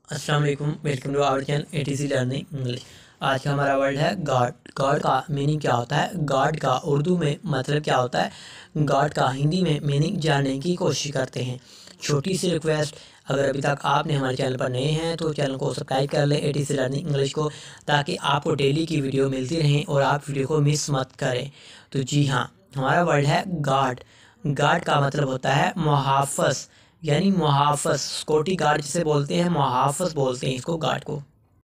अस्सलाम वालेकुम, welcome to our channel ATC learning English. आज का हमारा वर्ड है गॉड। गॉड का मीनिंग क्या होता है, गॉड का उर्दू में मतलब क्या होता है, गॉड का हिंदी में मीनिंग जानने की कोशिश करते हैं। छोटी सी रिक्वेस्ट, अगर अभी तक आपने हमारे चैनल पर नए हैं तो चैनल को सब्सक्राइब कर लें एटीसी लर्निंग इंग्लिश को, ताकि आपको डेली की वीडियो मिलती रहें और आप वीडियो को मिस मत करें। तो जी हाँ, हमारा वर्ड है गॉड। गॉड का मतलब होता है मुहाफ़िज़, यानी मुहाफ़िज़, सिक्योरिटी गार्ड जिसे बोलते हैं, मुहाफ़िज़ बोलते हैं इसको, गार्ड को।